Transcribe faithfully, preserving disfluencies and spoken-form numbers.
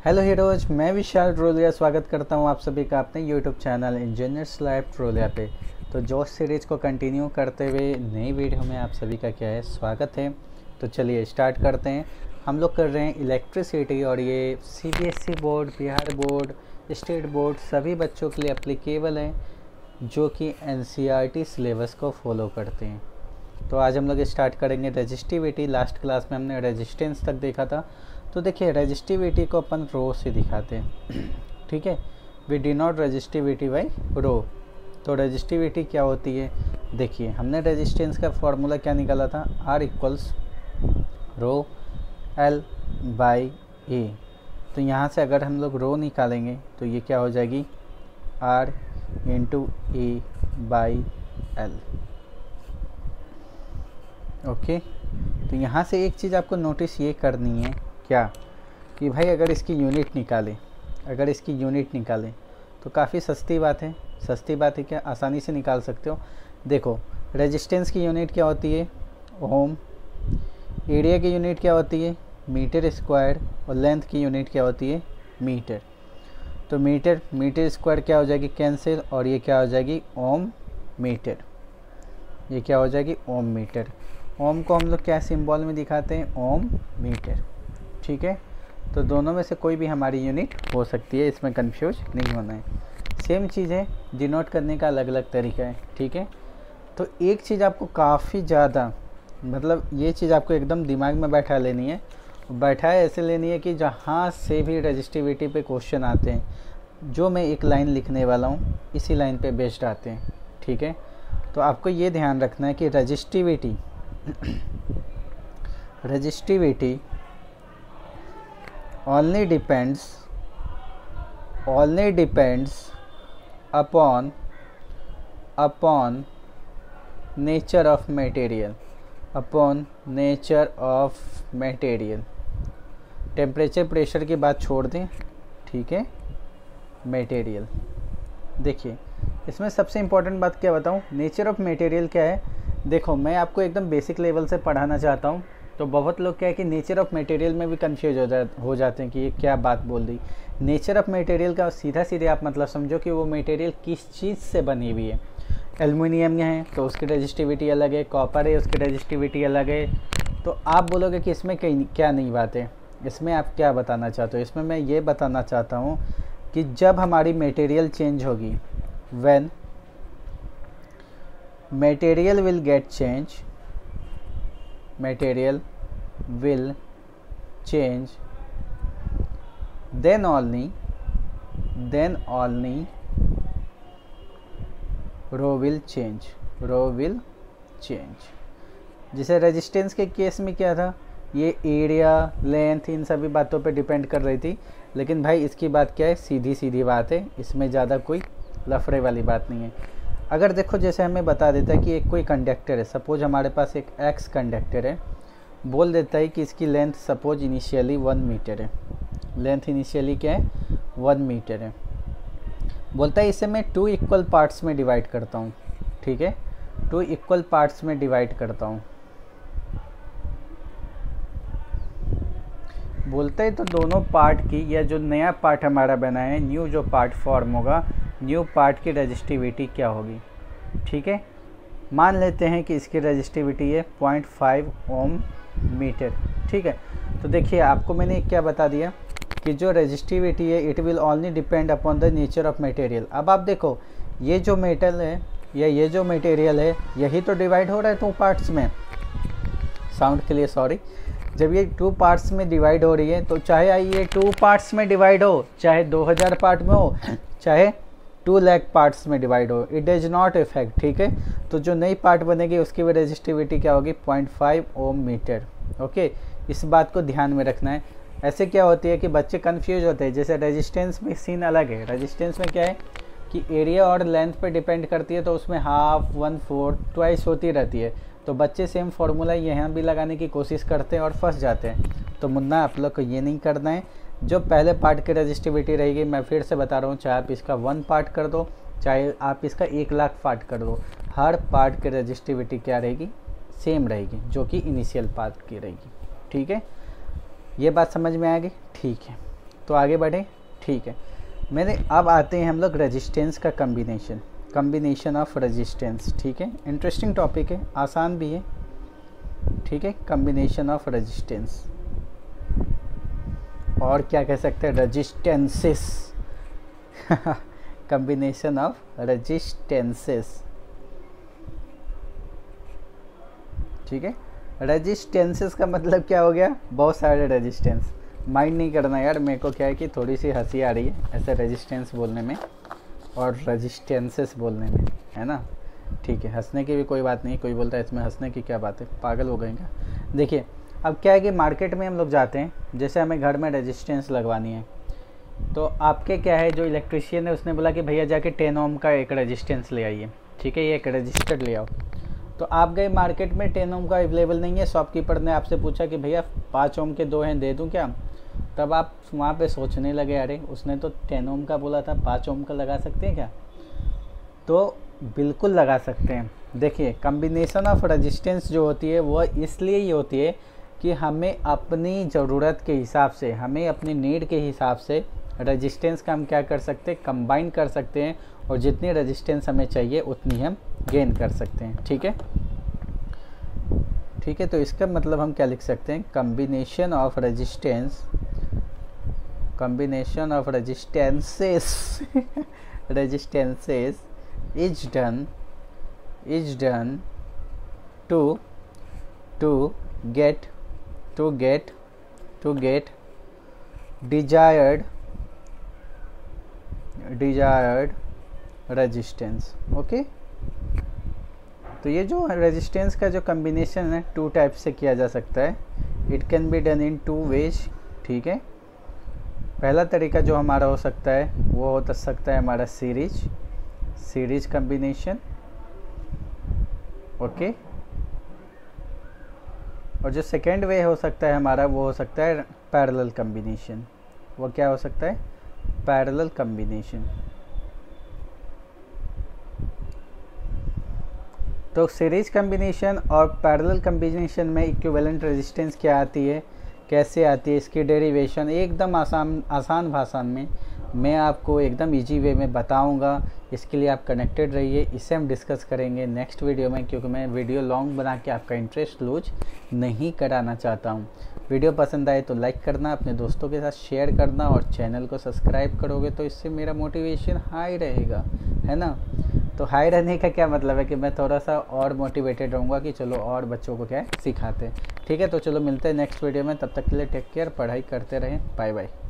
Hello heroes, मैं विशाल ट्रोलिया स्वागत करता हूं आप सभी का अपने यूट्यूब चैनल इंजीनियर्स लाइफ ट्रोलिया पे। तो जोश सीरीज़ को कंटिन्यू करते हुए नई वीडियो में आप सभी का क्या है स्वागत है। तो चलिए स्टार्ट करते हैं। हम लोग कर रहे हैं इलेक्ट्रिसिटी और ये CBSE board, Bihar board, state board सभी बच्चों के लिए एप्लीकेबल है जो कि एनसीईआरटी सिलेबस को फॉलो करते हैं। तो आज हम लोग स्टार्ट करेंगे रेजिस्टिविटी। लास्ट क्लास में हमने रेजिस्टेंस तक देखा था। तो देखिए रेजिस्टिविटी को अपन रो से दिखाते हैं, ठीक है। We denote resistivity by rho. तो रेजिस्टिविटी क्या होती है, देखिए हमने रेजिस्टेंस का फॉर्मूला क्या निकाला था, R equals rho L by A. तो यहाँ से अगर हम लोग रो निकालेंगे तो ये क्या हो जाएगी, R into A by L. Okay, तो यहाँ से एक चीज़ आपको नोटिस ये करनी है क्या कि भाई अगर इसकी यूनिट निकालें अगर इसकी यूनिट निकालें तो काफ़ी सस्ती बात है। सस्ती बात है क्या, आसानी से निकाल सकते हो। देखो रेजिस्टेंस की यूनिट क्या होती है, ओम। एरिया की यूनिट क्या होती है, मीटर स्क्वायर। और लेंथ की यूनिट क्या होती है, मीटर। तो मीटर मीटर स्क्वायर क्या हो जाएगी, कैंसिल, और ये क्या हो जाएगी, ओम मीटर। ये क्या हो जाएगी, ओम मीटर। ओम को हम लोग क्या सिंबल में दिखाते हैं, ओम मीटर, ठीक है। तो दोनों में से कोई भी हमारी यूनिट हो सकती है, इसमें कंफ्यूज नहीं होना है। सेम चीज़ है, डिनोट करने का अलग अलग तरीका है, ठीक है। तो एक चीज़ आपको काफ़ी ज़्यादा, मतलब ये चीज़ आपको एकदम दिमाग में बैठा लेनी है। बैठाए ऐसे लेनी है कि जहाँ से भी रजिस्टिविटी पे क्वेश्चन आते हैं, जो मैं एक लाइन लिखने वाला हूँ इसी लाइन पे बेस्ड आते हैं, ठीक है। तो आपको ये ध्यान रखना है कि resistivity resistivity only depends only depends upon upon nature of material upon nature of material। Temperature pressure की बात छोड़ दें, ठीक है। मटेरियल, देखिए इसमें सबसे इम्पोर्टेंट बात क्या बताऊं, नेचर ऑफ मटेरियल क्या है। देखो मैं आपको एकदम बेसिक लेवल से पढ़ाना चाहता हूं। तो बहुत लोग क्या है कि नेचर ऑफ मटेरियल में भी कंफ्यूज हो जा हो जाते हैं कि ये क्या बात बोल दी। नेचर ऑफ मटेरियल का सीधा सीधे आप मतलब समझो कि वो मटेरियल किस चीज़ से बनी हुई है। एल्युमिनियम है तो उसकी रेजिस्टिविटी अलग है, कॉपर है उसकी रेजिस्टिविटी अलग है। तो आप बोलोगे कि इसमें कई क्या नई बात है, इसमें आप क्या बताना चाहते हो। इसमें मैं ये बताना चाहता हूँ कि जब हमारी मटेरियल चेंज होगी, when material will get change material will change, then only then only rho will change rho will change। जैसे रेजिस्टेंस के केस में क्या था, ये एरिया लेंथ इन सभी बातों पे डिपेंड कर रही थी। लेकिन भाई इसकी बात क्या है, सीधी सीधी बात है, इसमें ज़्यादा कोई लफड़े वाली बात नहीं है। अगर देखो जैसे हमें बता देता है कि एक कोई कंडक्टर है, सपोज हमारे पास एक एक्स कंडक्टर है, बोल देता है कि इसकी length suppose initially one metre है। लेंथ इनिशियली क्या है, वन मीटर है। बोलता है इसे मैं टू इक्वल पार्ट्स में डिवाइड करता हूँ, ठीक है। टू इक्वल पार्ट्स में डिवाइड करता हूँ बोलता है। तो दोनों पार्ट की, या जो नया पार्ट हमारा बना है, न्यू जो पार्ट फॉर्म होगा, न्यू पार्ट की रेजिस्टिविटी क्या होगी, ठीक है। मान लेते हैं कि इसकी रेजिस्टिविटी है पॉइंट फाइव ओम मीटर, ठीक है। तो देखिए आपको मैंने क्या बता दिया कि जो रेजिस्टिविटी है it will only depend upon the nature of material. अब आप देखो ये जो मेटल है या ये जो मटेरियल है, यही तो डिवाइड हो रहा है टू पार्ट्स में। साउंड के लिए सॉरी। जब ये टू पार्ट्स में डिवाइड हो रही है, तो चाहे ये टू पार्ट्स में डिवाइड हो, चाहे दो हज़ार पार्ट में हो, चाहे टू लाख पार्ट्स में डिवाइड हो, इट डज नॉट इफेक्ट, ठीक है। तो जो नई पार्ट बनेगी उसकी भी रेजिस्टिविटी क्या होगी, point five ohm metre. Okay, इस बात को ध्यान में रखना है। ऐसे क्या होती है कि बच्चे कंफ्यूज होते हैं। जैसे रेजिस्टेंस में सीन अलग है। रेजिस्टेंस में क्या है कि एरिया और लेंथ पे डिपेंड करती है, तो उसमें हाफ, वन फोर्थ, ट्वाइस होती रहती है। तो बच्चे सेम फार्मूला यहाँ भी लगाने की कोशिश करते हैं और फंस जाते हैं। तो मुन्ना आप लोग को ये नहीं करना है। जो पहले पार्ट की रेजिस्टिविटी रहेगी, मैं फिर से बता रहा हूँ, चाहे आप इसका वन पार्ट कर दो, चाहे आप इसका एक लाख पार्ट कर दो, हर पार्ट की रेजिस्टिविटी क्या रहेगी, सेम रहेगी, जो कि इनिशियल पार्ट की रहेगी, ठीक है। ये बात समझ में आ गई, ठीक है। तो आगे बढ़े, ठीक है। मैंने अब आते हैं हम लोग रेजिस्टेंस का कम्बिनेशन, कम्बिनेशन ऑफ रेजिस्टेंस, ठीक है। इंटरेस्टिंग टॉपिक है, आसान भी है, ठीक है। कम्बिनेशन ऑफ रेजिस्टेंस, और क्या कह सकते हैं, रेजिस्टेंसेस कम्बिनेशन ऑफ रेजिस्टेंसेस, ठीक है। रेजिस्टेंसेस का मतलब क्या हो गया, बहुत सारे रेजिस्टेंस। माइंड नहीं करना यार, मेरे को क्या है कि थोड़ी सी हंसी आ रही है ऐसे रेजिस्टेंस बोलने में और रेजिस्टेंसेस बोलने में, है ना, ठीक है। हंसने की भी कोई बात नहीं, कोई बोलता है इसमें हंसने की क्या बात है, पागल हो गए क्या। देखिए अब क्या है कि मार्केट में हम लोग जाते हैं, जैसे हमें घर में रेजिस्टेंस लगवानी है, तो आपके क्या है, जो इलेक्ट्रिशियन है उसने बोला कि भैया जाके टेन ओम का एक रेजिस्टेंस ले आइए, ठीक है, ये एक रजिस्टर ले आओ। तो आप गए मार्केट में, टेन ओम का अवेलेबल नहीं है, शॉपकीपर ने आपसे पूछा कि भैया पाँच ओम के दो हैं, दे दूं क्या। तब आप वहाँ पे सोचने लगे, अरे उसने तो टेन ओम का बोला था, पाँच ओम का लगा सकते हैं क्या। तो बिल्कुल लगा सकते हैं। देखिए कम्बिनेशन ऑफ रेजिस्टेंस जो होती है वो इसलिए ही होती है कि हमें अपनी ज़रूरत के हिसाब से, हमें अपनी नीड के हिसाब से रेजिस्टेंस का हम क्या कर सकते हैं, कंबाइन कर सकते हैं, और जितनी रेजिस्टेंस हमें चाहिए उतनी हम गेन कर सकते हैं, ठीक है, ठीक है। तो इसका मतलब हम क्या लिख सकते हैं, combination of resistance, combination of resistances resistances is done is done to to get to get to get desired desired resistance, okay. तो ये जो रेजिस्टेंस का जो कम्बिनेशन है टू टाइप से किया जा सकता है, it can be done in two ways, ठीक है। पहला तरीका जो हमारा हो सकता है वो हो सकता है हमारा सीरीज सीरीज कम्बिनेशन, ओके। और जो सेकेंड वे हो सकता है हमारा वो हो सकता है पैरेलल कम्बिनेशन। वो क्या हो सकता है, पैरेलल कम्बिनेशन। तो सीरीज कम्बिनेशन और पैरेलल कम्बिनेशन में इक्विवेलेंट रेजिस्टेंस क्या आती है, कैसे आती है, इसकी डेरिवेशन एकदम आसान आसान भाषा में मैं आपको एकदम इजी वे में बताऊंगा। इसके लिए आप कनेक्टेड रहिए, इसे हम डिस्कस करेंगे नेक्स्ट वीडियो में, क्योंकि मैं वीडियो लॉन्ग बना के आपका इंटरेस्ट लूज नहीं कराना चाहता हूं। वीडियो पसंद आए तो लाइक करना, अपने दोस्तों के साथ शेयर करना, और चैनल को सब्सक्राइब करोगे तो इससे मेरा मोटिवेशन हाई रहेगा, है ना। तो हाई रहने का क्या मतलब है कि मैं थोड़ा सा और मोटिवेटेड रहूँगा कि चलो और बच्चों को क्या है सिखाते हैं, ठीक है। तो चलो मिलते हैं नेक्स्ट वीडियो में, तब तक के लिए टेक केयर, पढ़ाई करते रहें, बाय बाय।